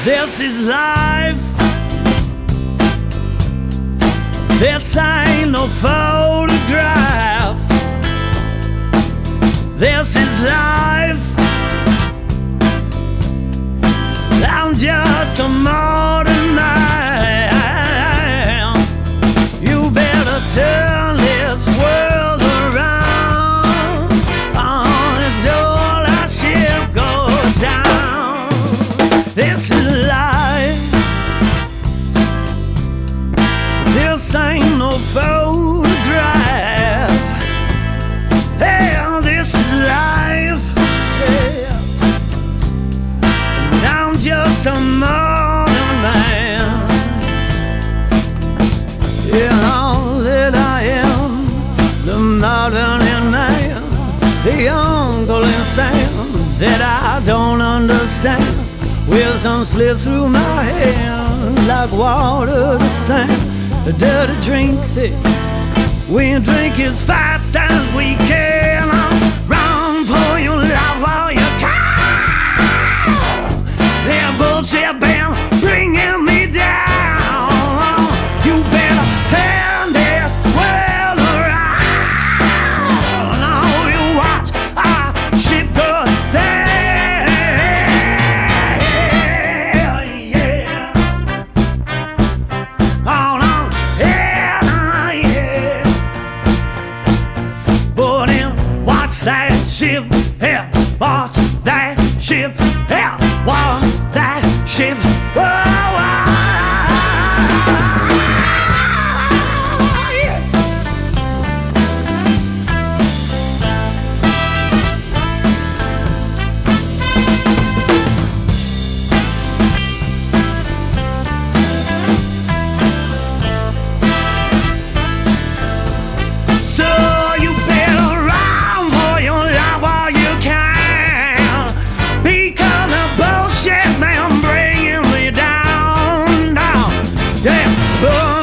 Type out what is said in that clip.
This is life. This ain't no photograph. This is life. I'm just a modern man. You better turn this world around. On the door, our ship goes down. This is life. This ain't no photograph. Hell, this is life. Yeah. And I'm just a modern man. You know that I am the modern man, the uncle and Sam that I don't understand. Wisdom slips through my hand like water to sand. The dirty drinks it. We drink as fast as we can. Run for your life while you can. Their bullshit band bringing me down. You better turn this world around. Oh, you watch our ship go down. Yeah. Oh no. But then watch that ship, yeah, watch that ship, yeah, watch that ship, whoa, yeah. So you better run for your life while you can, because the bullshit man bringing me down, down, yeah.